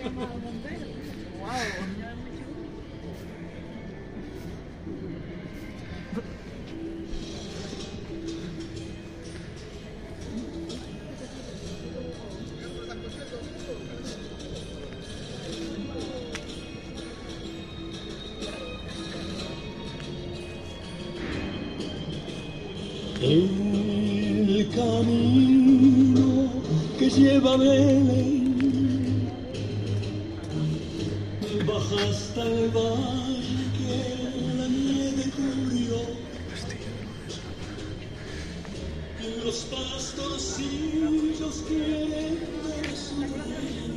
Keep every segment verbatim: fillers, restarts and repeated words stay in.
El camino que lleva a Belén baja hasta el valle que la nieve cubrió. Los pastorcillos quieren ver su rey.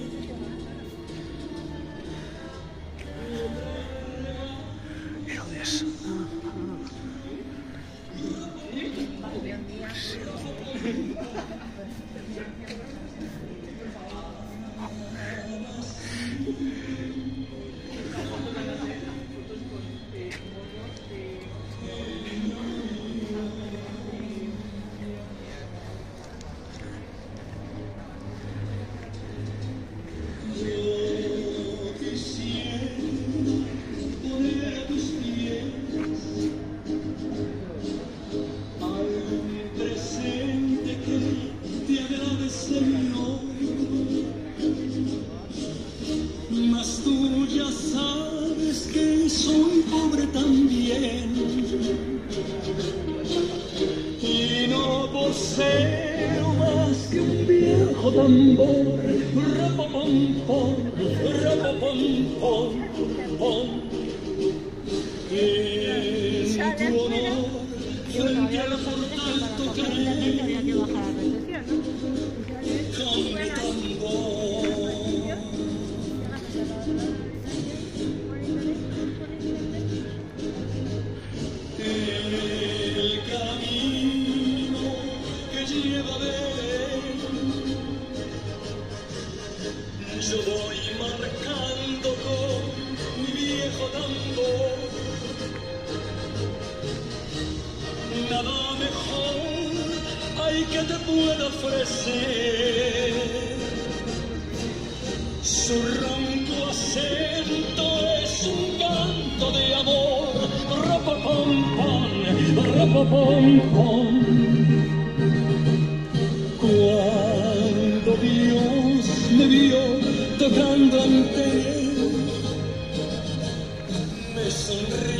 Herodes. Mas tú ya sabes que soy pobre también y no poseo más que un viejo tambor. Rapapampón, rapapampón, pom. En tu honor, frente al portal tocaré con mi tambor. El camino que lleva a Belén, yo voy marcando con mi viejo tambor. Nada mejor hay que te pueda ofrecer. Su ronco acento es un canto de amor. Rapapampón, rapapampón. Cuando Dios me vio tocando ante él, me sonrió.